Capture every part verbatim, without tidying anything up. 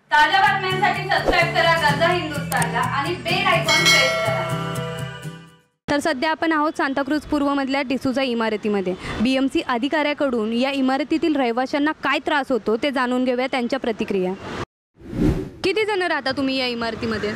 ताज्या बातम्यांसाठी सबस्क्राइब करा गरजा हिंदुस्तानला आणि बेल आयकॉन प्रेस करा। तर सध्या आपण आहोत सांताक्रूज पूर्वमधल्या डिसूजा इमारतीमध्ये। बीएमसी अधिकाऱ्याकडून या इमारतीतील रहिवाशांना काय त्रास होतो ते जाणून घेऊया त्यांच्या प्रतिक्रिया। किती जण राहता तुम्ही या इमारतीमध्ये?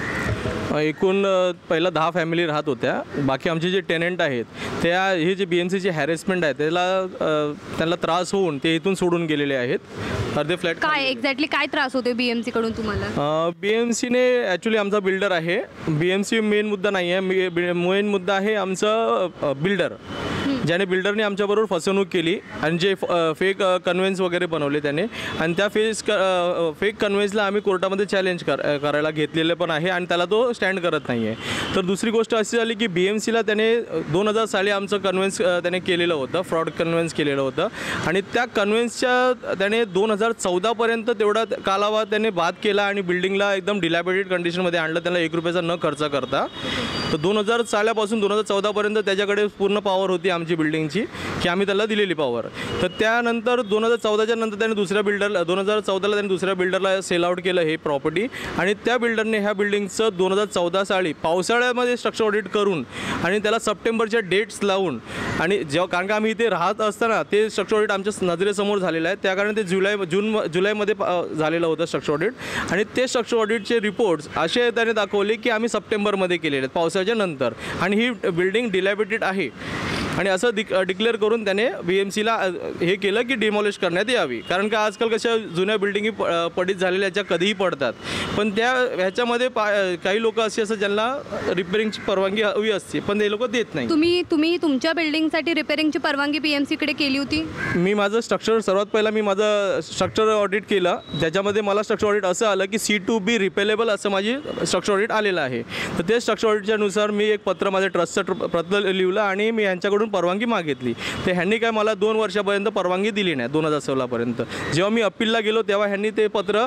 एकूण पहिला दहा फॅमिली राहत होत्या। बाकी आमचे जे टेनंट आहेत त्या हे जे बीएमसीचे हॅरेसमेंट आहे त्याला त्यांना त्रास होऊन ते इथून सोडून गेलेले आहेत। अर्धे फ्लॅट काय एक्झॅक्टली काय त्रास होतो बीएमसी कडून तुम्हाला? बीएमसीने ॲक्च्युली आमचा बिल्डर आहे। बीएमसी मेन मुद्दा नाही आहे, मेन मुद्दा आहे आमचा बिल्डर, ज्याने बिल्डरने आमच्याबरोबर फसवणूक केली आणि जे फेक कन्व्हेन्स वगैरे बनवले त्याने, आणि त्या फेस फेक कन्व्हेन्सला आम्ही कोर्टामध्ये चॅलेंज कर करायला घेतलेलं पण आहे आणि त्याला तो स्टँड करत नाही आहे। तर दुसरी गोष्ट अशी झाली की बी एम सीला त्याने दोन हजार साली आमचं कन्व्हेन्स त्याने केलेलं होतं, फ्रॉड कन्व्हेन्स केलेलं होतं आणि त्या कन्व्हेन्सच्या त्याने दोन हजार चौदापर्यंत तेवढा कालावधी त्याने बाद केला आणि बिल्डिंगला एकदम डिलॅबिटेड कंडिशनमध्ये आणलं, त्याला एक रुपयाचा न खर्च करता। तर दोन हजार सालापासून दोन हजार चौदापर्यंत त्याच्याकडे पूर्ण पॉवर होती आमची बिल्डिंगची की आम्ही त्याला दिलेली पॉवर। तर त्यानंतर दोन हजार चौदाच्या नंतर त्याने दुसऱ्या बिल्डरला दोन हजार चौदाला त्याने दुसऱ्या बिल्डरला सेल आउट केलं हे प्रॉपर्टी, आणि त्या बिल्डरने ह्या बिल्डिंगचं दोन हजार चौदा साली पावसाळ्यामध्ये स्ट्रक्चर ऑडिट करून आणि त्याला सप्टेंबरच्या डेट्स लावून, आणि जेव्हा कारण का आम्ही इथे राहत असताना ते स्ट्रक्चर ऑडिट आमच्या नजरेसमोर झालेलं आहे, त्या कारण ते जुलै जून जुलैमध्ये झालेलं होतं स्ट्रक्चर ऑडिट, आणि ते स्ट्रक्चर ऑडिटचे रिपोर्ट्स असे त्याने दाखवले की आम्ही सप्टेंबरमध्ये केलेले आहेत पावसाच्या नंतर, आणि ही बिल्डिंग डिलॅबिटेड आहे आणि असं डिक डिक्लेअर करून त्याने बी एम सीला हे केलं की डिमॉलिश करण्यात यावी। कारण का आजकाल कशा जुन्या बिल्डिंगी प पडीत झालेल्या याच्या कधीही पडतात, पण त्या ह्याच्यामध्ये पा काही लोक असे असं ज्यांना रिपेरिंगची परवानगी हवी असते पण ते लोक देत नाही। तुम्ही तुम्ही तुमच्या बिल्डिंगसाठी रिपेरिंगची परवानगी बी एम सीकडे केली होती? मी माझं स्ट्रक्चर सर्वात पहिला मी माझं स्ट्रक्चर ऑडिट केलं, ज्याच्यामध्ये मला स्ट्रक्चर ऑडिट असं आलं की सी टू बी रिपेलेबल असं माझी स्ट्रक्चर ऑडिट आलेलं आहे। तर ते स्ट्रक्चर ऑडिटच्यानुसार मी एक पत्र माझ्या ट्रस्टचं पत्र लिहिलं आणि मी यांच्याकडून परवानगी मागितली। ते ह्यांनी काय मला दोन वर्षापर्यंत परवानगी दिली नाही, दोन हजार सोळापर्यंत। जेव्हा मी अपीलला गेलो तेव्हा ह्यांनी ते पत्र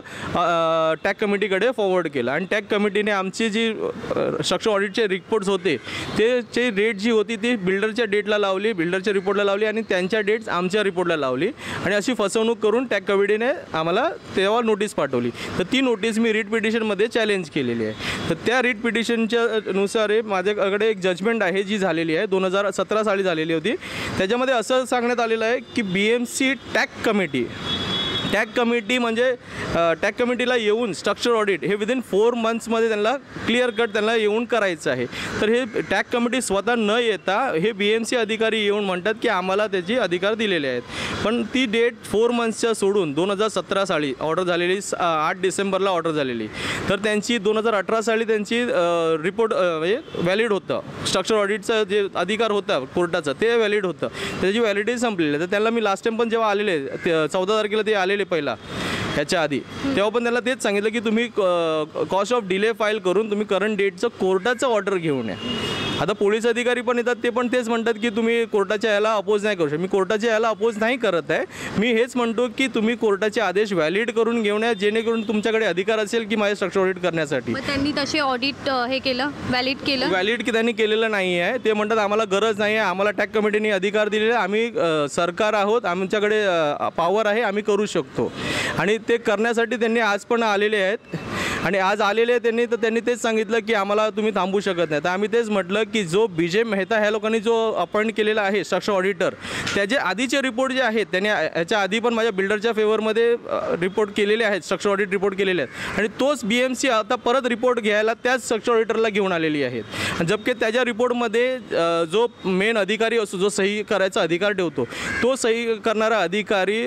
टॅग कमिटीकडे फॉरवर्ड केलं, आणि टॅग कमिटीने आमची जी स्ट्रक्चर ऑडिटचे रिपोर्ट्स होते ते डेट जी होती ती बिल्डरच्या डेटला लावली, बिल्डरच्या रिपोर्टला लावली आणि त्यांच्या डेट्स आमच्या रिपोर्टला लावली, आणि अशी फसवणूक करून टॅग कमिटीने आम्हाला तेव्हा नोटीस पाठवली। तर ती नोटीस मी रिट पिटिशनमध्ये चॅलेंज केलेली आहे। तर त्या रिट पिटिशनच्या नुसार माझ्याकडे एक जजमेंट आहे जी झालेली आहे, दोन हजार सतरा साली झालेली होती। त्याच्यामध्ये असं सांगण्यात आलेलं आहे की B M C tag committee tag committee म्हणजे टॅग कमिटीला येऊन स्ट्रक्चर ऑडिट हे विदिन फोर मंथ्समध्ये त्यांना क्लिअर कट त्यांना येऊन करायचं आहे। तर हे टॅग कमिटी स्वतः न येता हे बी एम सी अधिकारी येऊन म्हणतात की आम्हाला त्याचे अधिकार दिलेले आहेत, पण ती डेट फोर मंथ्सच्या सोडून दोन हजार सतरा साली ऑर्डर झालेली, आठ डिसेंबरला ऑर्डर झालेली। तर त्यांची दोन हजार अठरा साली त्यांची रिपोर्ट म्हणजे व्हॅलिड होतं, स्ट्रक्चर ऑडिटचं जे अधिकार होता कोर्टाचं ते व्हॅलिड होतं, त्याची व्हॅलिडिटी संपलेली। तर त्याला मी लास्ट टाइम पण जेव्हा आलेले ते चौदा तारखेला ते आलेले पहिला ह्याच्या आधी, तेव्हा पण त्याला तेच सांगितलं की तुम्ही कॉस्ट ऑफ डिले फाईल करून तुम्ही करंट डेटचं कोर्टाचं ऑर्डर घेऊन या। आता पोलीस अधिकारी पण येतात ते पण तेच म्हणतात की तुम्ही कोर्टाच्या याला अपोज नाही करू शकत। मी कोर्टाच्या याला अपोज नाही करत आहे, मी हेच म्हणतो की तुम्ही कोर्टाचे आदेश व्हॅलिड करून घेऊन या, जेणेकरून तुमच्याकडे अधिकार असेल की माझे स्ट्रक्चर ऑडिट करण्यासाठी। त्यांनी तसे ऑडिट हे केलं, व्हॅलिड केलं? व्हॅलिड की त्यांनी केलेलं नाही आहे, ते म्हणतात आम्हाला गरज नाही आहे, आम्हाला टॅग कमिटीने अधिकार दिलेले, आम्ही सरकार आहोत, आमच्याकडे पॉवर आहे, आम्ही करू शकतो, आणि ते करण्यासाठी त्यांनी आज पण आलेले आहेत। आणि आज आलेले त्यांनी तर त्यांनी तेच सांगितलं की आम्हाला तुम्ही थांबू शकत नाही। तर आम्ही तेच म्हटलं की जो बी जे मेहता ह्या लोकांनी जो अपॉइंट केलेला आहे स्ट्रक्चर ऑडिटर, त्याचे आधीचे रिपोर्ट जे आहेत त्यांनी ह्याच्या आधी पण माझ्या बिल्डरच्या फेवरमध्ये रिपोर्ट केलेले आहेत, स्ट्रक्चर ऑडिट रिपोर्ट केलेले आहेत, आणि तोच बी एम सी आता परत रिपोर्ट घ्यायला त्याच स्ट्रक्चर ऑडिटरला घेऊन आलेली आहेत। जबकी त्याच्या रिपोर्टमध्ये जो मेन अधिकारी असतो, जो सही करायचा अधिकार ठेवतो, तो सही करणारा अधिकारी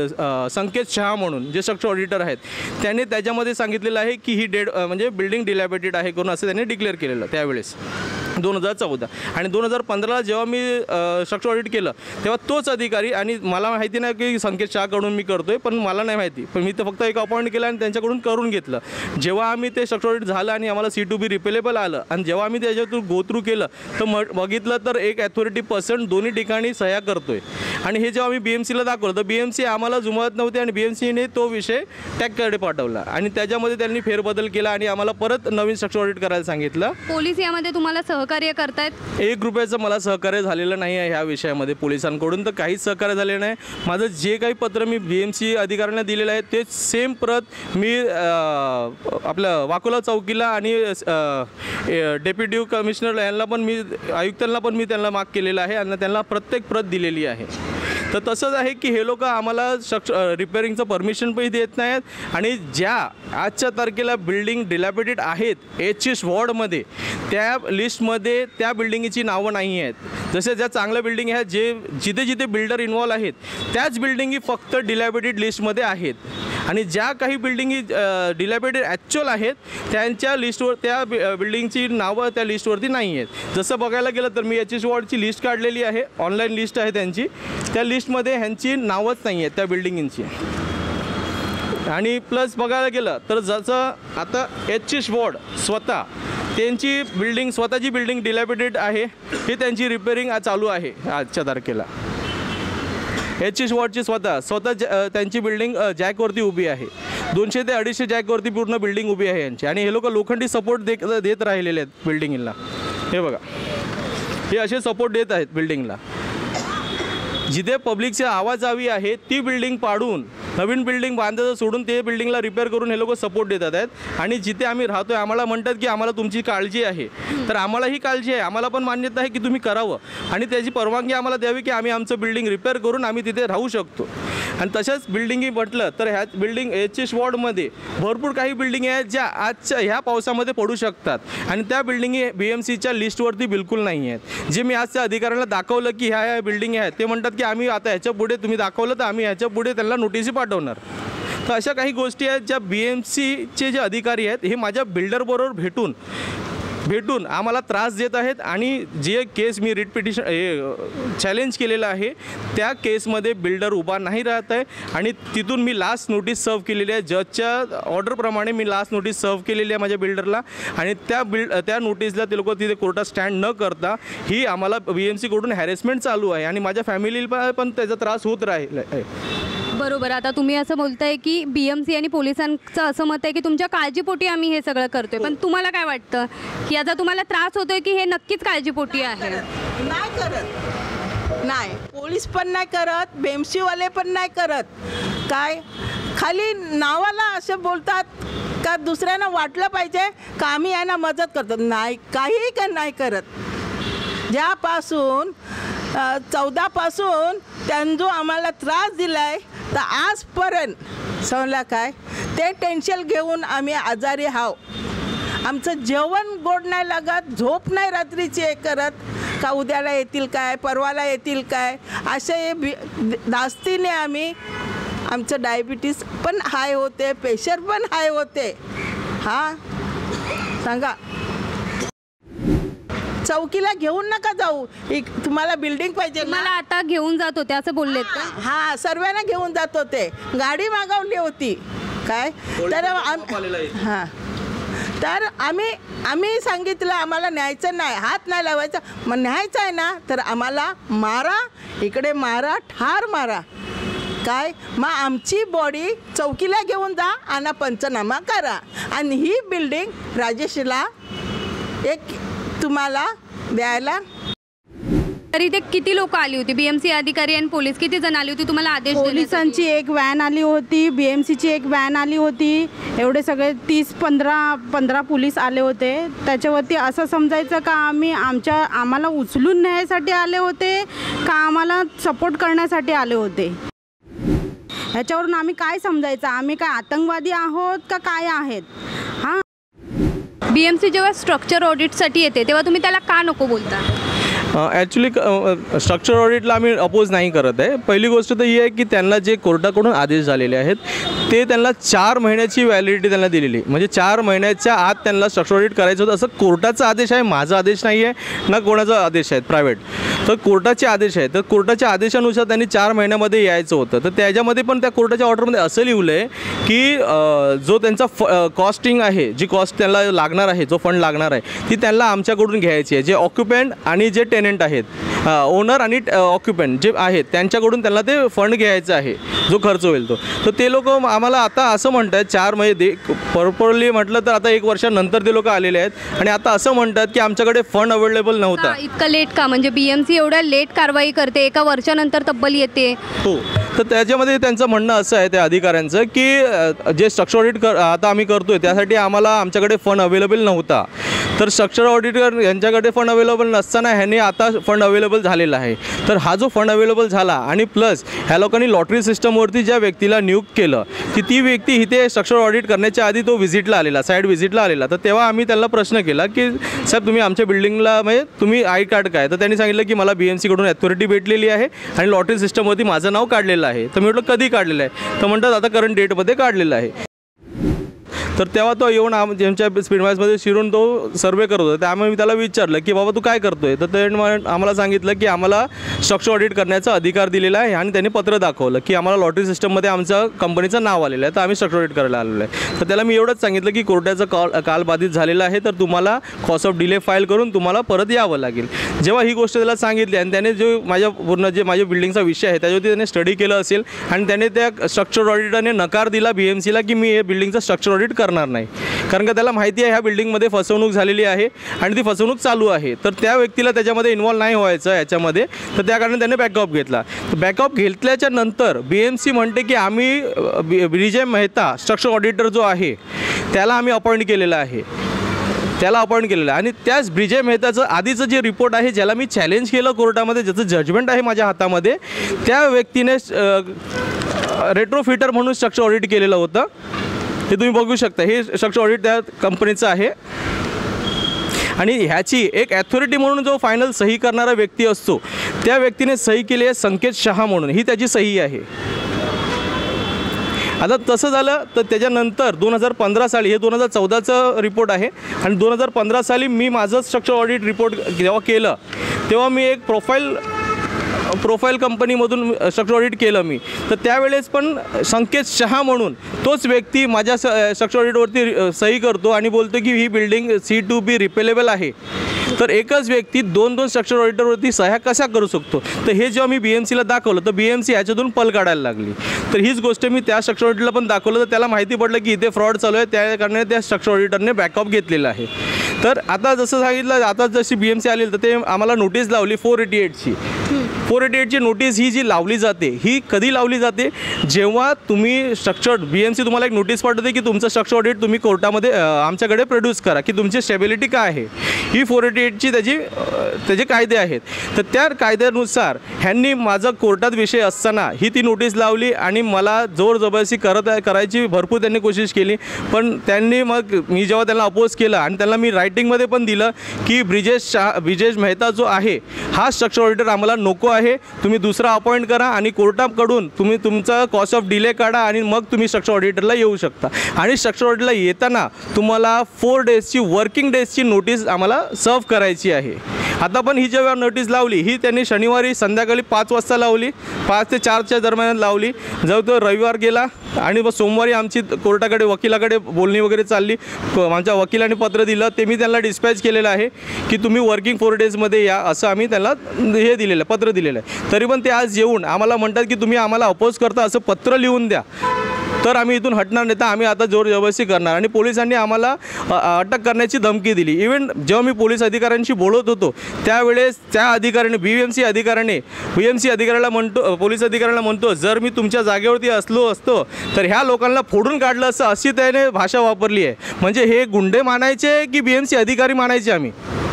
संकेत शहा म्हणून जे स्ट्रक्चर ऑडिटर आहेत, त्याने त्याच्यामध्ये सांगितलेलं आहे की ही डेड म्हणजे बिल्डिंग डिलॅबिटेड आहे करून असं त्यांनी डिक्लेअर केलेलं त्यावेळेस दोन हजार चौदा। आणि दोन हजार पंधराला जेव्हा मी स्ट्रक्चर ऑडिट केलं तेव्हा तोच अधिकारी, आणि मला माहिती नाही की संकेत शहाकडून मी करतोय, पण मला नाही माहिती, पण मी तर फक्त एक अपॉइंट केलं आणि त्यांच्याकडून करून घेतलं। जेव्हा आम्ही ते स्ट्रक्चर ऑडिट झालं आणि आम्हाला सी टू बी रिपेलेबल आलं, आणि जेव्हा आम्ही त्याच्यातून गो थ्रू केलं तर म बघितलं तर एक ॲथॉरिटी पर्सन दोन्ही ठिकाणी सह्या करतोय, आणि हे जेव्हा मी बी एम सीला दाखवलं तर बी एम सी आम्हाला जुमत नव्हते आणि बी एम सीने तो विषय टॅगकडे पाठवला आणि त्याच्यामध्ये त्यांनी फेरबदल केला आणि आम्हाला परत नवीन स्ट्रक्चर ऑडिट करायला सांगितलं. पोलीस यामध्ये तुम्हाला सहकार्य करतायत? एक रुपयाचं मला सहकार्य झालेलं नाही आहे ह्या विषयामध्ये. पोलिसांकडून तर काहीच सहकार्य झालेलं नाही. माझं जे काही पत्र मी बी एम सी अधिकाऱ्यांना दिलेलं आहे ते सेम प्रत मी आपलं वाकोला चौकीला आणि डेप्युटी कमिशनर यांना पण मी आयुक्तांना पण मी त्यांना माग केलेलं आहे आणि त्यांना प्रत्येक प्रत दिलेली आहे. तर तसंच आहे की हे लोक आम्हाला शक्ष रिपेअरिंगचं परमिशन पण देत नाहीत आणि ज्या आजच्या तारखेला बिल्डिंग डिलॅपिडेट आहेत एचएस वॉर्डमध्ये त्या लिस्टमध्ये त्या बिल्डिंगची नावं नाही आहेत. जसे ज्या चांगल्या बिल्डिंग आहेत जे जिथे जिथे बिल्डर इन्व्हॉल्व आहेत त्याच बिल्डिंगी फक्त डिलॅपिडेट लिस्टमध्ये आहेत आणि ज्या काही बिल्डिंगी डिलॅपिडेट ॲक्च्युअल आहेत त्यांच्या लिस्टवर त्या बिल्डिंगची नावं त्या लिस्टवरती नाही आहेत. जसं बघायला गेलं तर मी एच एस वॉर्डची लिस्ट काढलेली आहे, ऑनलाईन लिस्ट आहे त्यांची. त्या लिस्टमध्ये ह्यांची नावच नाही आहेत त्या बिल्डिंगची. आणि प्लस बघायला गेलं तर जसं आता एच एस वॉर्ड स्वतः त्यांची बिल्डिंग स्वतःची बिल्डिंग डिलॅपिडेट आहे ही त्यांची रिपेअरिंग चालू आहे आजच्या तारखेला. एच एस वॉर्डची स्वतः स्वतः ज त्यांची बिल्डिंग जॅकवरती उभी आहे. दोनशे ते अडीचशे जॅकवरती पूर्ण बिल्डिंग उभी आहे यांची आणि हे लोक लोखंडी सपोर्ट दे देत राहिलेले आहेत बिल्डिंगला. हे बघा हे असे सपोर्ट देत आहेत बिल्डिंगला. जिथे पब्लिकची आवाज हवी आहे ती बिल्डिंग पाडून नवीन बिल्डिंग बांधायचं सोडून ते बिल्डिंगला रिपेअर करून हे लोक सपोर्ट देतात आहेत. आणि जिथे आम्ही राहतो आहे आम्हाला म्हणतात की आम्हाला तुमची काळजी आहे, तर आम्हालाही काळजी आहे, आम्हाला पण मान्यता आहे की तुम्ही करावं आणि त्याची परवानगी आम्हाला द्यावी की आम्ही आमचं बिल्डिंग रिपेअर करून आम्ही तिथे राहू शकतो. आणि तशाच बिल्डिंगी म्हटलं तर ह्या बिल्डिंग एच एस वॉर्डमध्ये भरपूर काही बिल्डिंग आहेत ज्या आजच्या ह्या पावसामध्ये पडू शकतात आणि त्या बिल्डिंगी बी एम सीच्या लिस्टवरती बिलकुल नाही आहेत. जे मी आज त्या अधिकाऱ्यांना दाखवलं की ह्या ह्या बिल्डिंग आहेत ते म्हणतात की आम्ही आता ह्याच्या पुढे तुम्ही दाखवलं तर आम्ही ह्याच्या पुढे त्यांना नोटिसी पाठवणार. तर अशा काही गोष्टी आहेत ज्या बी एम सीचे जे अधिकारी आहेत हे माझ्या बिल्डरबरोबर भेटून भेटून आम्हाला त्रास देत आहेत आणि जे केस मी रिट पिटिशन हे चॅलेंज केलेलं आहे त्या केसमध्ये बिल्डर उभा नाही राहत आहे आणि तिथून मी लास्ट नोटीस सर्व केलेली आहे. जजच्या ऑर्डरप्रमाणे मी लास्ट नोटीस सर्व केलेली आहे माझ्या बिल्डरला आणि त्या बिल्ड त्या नोटीसला ते लोक तिथे कोर्टात स्टँड न करता ही आम्हाला बी एम सीकडून हॅरेसमेंट चालू आहे आणि माझ्या फॅमिलीला पण त्याचा त्रास होत राहिला आहे. बरोबर. आता तुम्ही असं बोलताय की बी एम सी आणि पोलिसांचं असं मत आहे की तुमच्या काळजीपोटी आम्ही हे सगळं करतोय, पण तुम्हाला काय वाटतं की याचा तुम्हाला त्रास होतोय की हे नक्कीच काळजीपोटी आहे? नाही करत, नाही पोलीस पण नाही करत, बी एम सीवाले पण नाही करत. काय खाली नावाला असं बोलतात का दुसऱ्यांना वाटलं पाहिजे का आम्ही यांना मदत करतो. नाही, काही का नाही करत. ज्यापासून चौदापासून त्यांनी जो आम्हाला त्रास दिला आहे तर आजपर्यंत समजला काय ते टेन्शन घेऊन आम्ही आजारी आहो. आमचं जेवण गोड नाही लागत, झोप नाही रात्रीची हे करत का उद्याला येतील काय परवाला येतील काय असे बी धास्तीने आम्ही आमचं डायबिटीस पण हाय होते, प्रेशर पण हाय होते. हां सांगा, चौकीला घेऊन नका जाऊ, एक तुम्हाला बिल्डिंग पाहिजे मला आता घेऊन जात होते असं बोललेत का? हां सर्वांना घेऊन जात होते, गाडी मागवली होती काय तर हां तर आम्ही आम्ही सांगितलं आम्हाला न्यायचं नाही, हात नाही लावायचा. मग न्यायचं आहे ना तर आम्हाला मारा, इकडे मारा, ठार मारा काय. मग आमची बॉडी चौकीला घेऊन जा आणि पंचनामा करा आणि ही बिल्डिंग राजेशला एक तुम्हाला द्यायला. तरी ते किती लोक आली होती? बी एम सी अधिकारी आणि पोलीस किती जण आली होती तुम्हाला आदेश देण्यासाठी? पोलिसांची एक व्हॅन आली होती, बी एम सीची एक व्हॅन आली होती. एवढे सगळे तीस पंधरा पंधरा पोलीस आले होते. त्याच्यावरती असं समजायचं का आम्ही आमच्या आम्हाला उचलून न्यायसाठी आले होते का आम्हाला सपोर्ट करण्यासाठी आले होते. ह्याच्यावरून आम्ही काय समजायचं, आम्ही काय आतंकवादी आहोत का काय आहेत? हां, बी एम सी जेव्हा स्ट्रक्चर ऑडिटसाठी येते तेव्हा तुम्ही त्याला का नको बोलता? ॲक्च्युली स्ट्रक्चर ऑडिटला आम्ही अपोज नाही करत आहे. पहिली गोष्ट तर ही आहे की त्यांना जे कोर्टाकडून आदेश झालेले आहेत ते त्यांना चार महिन्याची व्हॅलिडिटी त्यांना दिलेली, म्हणजे चार महिन्याच्या आत त्यांना स्ट्रक्चर ऑडिट करायचं होतं. असं कोर्टाचा आदेश आहे, माझा आदेश नाही आहे ना कोणाचा आदेश आहे प्रायव्हेट. तर कोर्टाचे आदेश आहे, तर कोर्टाच्या आदेशानुसार त्यांनी चार महिन्यामध्ये यायचं होतं. तर त्याच्यामध्ये पण त्या कोर्टाच्या ऑर्डरमध्ये असं लिहिलं आहे की जो त्यांचा फ कॉस्टिंग आहे, जी कॉस्ट त्यांना लागणार आहे, जो फंड लागणार आहे ती त्यांना आमच्याकडून घ्यायची आहे. जे ऑक्युपंट आणि जे टेन टेनंट आहेत ओनर आणि ऑक्युपंट जे आहेत त्यांच्याकडून त्यांना ते फंड घ्यायचं आहे जो खर्च होईल तो. तर ते लोक आम्हाला आता असं म्हणतात चार महिने प्रॉपरली म्हटलं तर आता एक वर्षानंतर ते लोक आलेले आहेत आणि आता असं म्हणतात की आमच्याकडे फंड अवेलेबल नव्हता. इतकं लेट का? म्हणजे बीएमसी एवढ्या लेट कारवाई करते, एका वर्षानंतर तब्बल येते. हो, तर त्याच्यामध्ये त्यांचं म्हणणं असं आहे त्या अधिकाऱ्यांचं की जे स्ट्रक्चर ऑडिट कर आता आम्ही करतोय त्यासाठी आम्हाला आमच्याकडे फंड अवेलेबल नव्हता. तर स्ट्रक्चर ऑडिटर यांच्याकडे फंड अवेलेबल नसताना ह्यांनी आता फंड अवेलेबल झालेला आहे. तर हा जो फंड अवेलेबल झाला आणि प्लस ह्या लोकांनी लॉटरी सिस्टमवरती ज्या व्यक्तीला नियुक्त केलं की ती व्यक्ती इथे स्ट्रक्चर ऑडिट करण्याच्या आधी तो व्हिजिटला आलेला, साईड व्हिजिटला आलेला. तर तेव्हा आम्ही त्यांना प्रश्न केला की साहेब तुम्ही आमच्या बिल्डिंगला म्हणजे तुम्ही आय कार्ड काय? तर त्यांनी सांगितलं की मला बी एम सीकडून अथॉरिटी भेटलेली आहे आणि लॉटरी सिस्टमवरती माझं नाव काढलेलं आहे. तर मी म्हटलं कधी काढलेलं आहे? तर म्हणतात आता करंट डेटमध्ये काढलेलं आहे. तर तेव्हा तो येऊन आम ज्यांच्या स्पीडमाइजमध्ये शिरून तो सर्वे करत होता. त्यामुळे मी त्याला विचारलं की बाबा तू काय करतो आहे? तर त्याने आम्हाला सांगितलं की आम्हाला स्ट्रक्चर ऑडिट करण्याचा अधिकार दिलेला आहे आणि त्यांनी पत्र दाखवलं की आम्हाला लॉटरी सिस्टममध्ये आमचं कंपनीचं नाव आलेलं आहे तर आम्ही स्ट्रक्चर ऑडिट करायला आलेलो आहे. तर त्याला मी एवढंच सांगितलं की कोर्टाचा कॉल काल बाधित झालेला आहे तर तुम्हाला कॉज ऑफ डिले फाईल करून तुम्हाला परत यावं लागेल. जेव्हा ही गोष्ट त्याला सांगितली आणि त्याने जो माझ्या पूर्ण जे माझ्या बिल्डिंगचा विषय आहे त्याच्यावरती त्याने स्टडी केलं असेल आणि त्याने त्या स्ट्रक्चर ऑडिटरने नकार दिला बी एम सीला की मी हे बिल्डिंगचं स्ट्रक्चर ऑडिट करणार नाही. कारण का त्याला माहिती आहे ह्या बिल्डिंगमध्ये फसवणूक झालेली आहे आणि ती फसवणूक चालू आहे. तर त्या व्यक्तीला त्याच्यामध्ये इन्व्हॉल्व नाही व्हायचं याच्यामध्ये. तर त्या कारणाने त्याने बॅकअप घेतला. बॅकअप घेतल्याच्या नंतर बी एम सी म्हणते की आम्ही विजय मेहता स्ट्रक्चर ऑडिटर जो आहे त्याला आम्ही अपॉइंट केलेला आहे त्याला अपॉइंट केलेलं आहे. आणि त्याच विजय मेहताचं आधीचं जे रिपोर्ट आहे ज्याला मी चॅलेंज केलं कोर्टामध्ये, ज्याचं जजमेंट आहे माझ्या हातामध्ये, त्या व्यक्तीने रेट्रोफिटर म्हणून स्ट्रक्चर ऑडिट केलेलं होतं. हे तुम्ही बघू शकता. हे स्ट्रक्चर ऑडिट त्या कंपनीचं आहे आणि ह्याची एक ॲथॉरिटी म्हणून जो फायनल सही करणारा व्यक्ती असतो त्या व्यक्तीने सही केली आहे संकेत शहा म्हणून. ही त्याची सही आहे. आता तसं झालं तर त्याच्यानंतर दोन हजार पंधरा साली, हे दोन हजार चौदाचं रिपोर्ट आहे आणि दोन हजार पंधरा साली मी माझं स्ट्रक्चर ऑडिट रिपोर्ट जेव्हा केलं तेव्हा मी एक प्रोफाईल प्रोफाईल कंपनीमधून स्ट्रक्चर ऑडिट केलं मी. तर त्यावेळेस पण संकेत शहा म्हणून तोच व्यक्ती माझ्या स स्ट्रक्चर ऑडिटवरती सही करतो आणि बोलतो की ही building C two B repairable आहे. तर एकच व्यक्ती दोन दोन स्ट्रक्चर ऑडिटरवरती सह्या कशा करू शकतो? तर हे जेव्हा मी बी एम सीला दाखवलं तर बी एम सी ह्याच्यातून पल काढायला लागली. तर हीच गोष्ट मी त्या स्ट्रक्चर ऑडिटला पण दाखवलं तर त्याला माहिती पडलं की इथे फ्रॉड चालू आहे. त्या कारणाने त्या स्ट्रक्चर ऑडिटरने बॅकअप घेतलेला आहे. तर आता जसं सांगितलं, आता जशी बी एम सी आली तर ते आम्हाला नोटीस लावली फोर एटी एटची फोर एटी एटची नोटीस ही जी लावली जाते ही कधी लावली जाते? जेव्हा तुम्ही स्ट्रक्चर बी एम सी तुम्हाला एक नोटीस पाठवते की तुमचं स्ट्रक्चर ऑडिट तुम्ही कोर्टामध्ये आमच्याकडे प्रोड्यूस करा की तुमची स्टेबिलिटी काय आहे. ही फोर एटी एटची त्याची त्याचे कायदे आहेत. तर त्या कायद्यानुसार ह्यांनी माझा कोर्टात विषय असताना ही ती नोटीस लावली आणि मला जोर जबरदस्ती करत करायची भरपूर त्यांनी कोशिश केली. पण त्यांनी मग मी जेव्हा त्यांना अपोज केलं आणि त्यांना मी रायटिंगमध्ये पण दिलं की ब्रिजेश शाह ब्रिजेश मेहता जो आहे हा स्ट्रक्चर ऑडिटर आम्हाला नको आहे, तुम्ही दुसरा अपॉइंट करा आणि कोर्टाकडून तुम्ही तुमचा कॉस्ट ऑफ डिले काढा आणि मग तुम्ही स्ट्रक्चर ऑडिटरला येऊ शकता. आणि स्ट्रक्चर ऑडिटला येताना तुम्हाला फोर डेजची वर्किंग डेजची नोटीस आम्हाला सर्व करायची आहे. आता पण ही जेव्हा नोटीस लावली ही त्यांनी शनिवारी संध्याकाळी पाच वाजता लावली, पाच ते चारच्या दरम्यान लावली. जेव्हा तो रविवार गेला आणि मग सोमवारी आमची कोर्टाकडे वकिलाकडे बोलणी वगैरे चालली. आमच्या वकिलाने पत्र दिलं ते मी त्यांना डिस्पॅच केलेलं आहे की तुम्ही वर्किंग फोर डेजमध्ये या असं आम्ही त्यांना हे दिलेलं पत्र दिलेलं आहे. तरी पण ते आज येऊन आम्हाला म्हणतात की तुम्ही आम्हाला अपोज करता असं पत्र लिहून द्या तर आम्ही इथून हटणार नाही, तर आम्ही आता जोर जबरदस्ती करणार. आणि पोलिसांनी आम्हाला अटक करण्याची धमकी दिली. इव्हन जेव्हा मी पोलीस अधिकाऱ्यांशी बोलत होतो त्यावेळेस त्या अधिकाऱ्याने बी एम सी अधिकाऱ्याने बी एम सी अधिकाऱ्याला म्हणतो पोलीस अधिकाऱ्याला म्हणतो जर मी तुमच्या जागेवरती असलो असतो तर ह्या लोकांना फोडून काढलं असं, अशी त्याने भाषा वापरली आहे. म्हणजे हे गुंडे मानायचे की बी एम सी अधिकारी मानायचे आम्ही?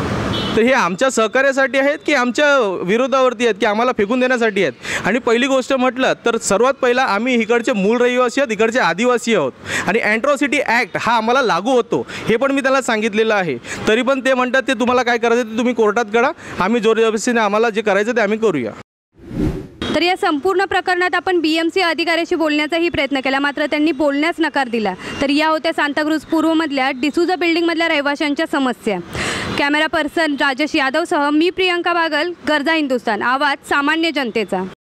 तर हे आमच्या सहकार्यासाठी आहेत की आमच्या विरोधावरती आहेत की आम्हाला फेकून देण्यासाठी आहेत? आणि पहिली गोष्ट म्हटलं तर सर्वात पहिला आम्ही इकडचे मूळ रहिवासी आहोत, इकडचे आदिवासी आहोत आणि अँट्रॉसिटी ॲक्ट हा आम्हाला लागू होतो हे पण मी त्याला सांगितलेलं आहे. तरी पण ते म्हणतात ते तुम्हाला काय करायचं ते तुम्ही कोर्टात करा, आम्ही जोरजबरदस्तीने आम्हाला जे करायचं ते आम्ही करूया. तर या संपूर्ण प्रकरणात आपण बी एम सी अधिकाऱ्याशी बोलण्याचाही प्रयत्न केला मात्र त्यांनी बोलण्यास नकार दिला. तर या होत्या सांताक्रूज पूर्वमधल्या डिसूजा बिल्डिंगमधल्या रहिवाशांच्या समस्या. कॅमेरा पर्सन राजेश यादवसह मी प्रियंका बागल, गर्जा हिंदुस्तान, आवाज सामान्य जनतेचा.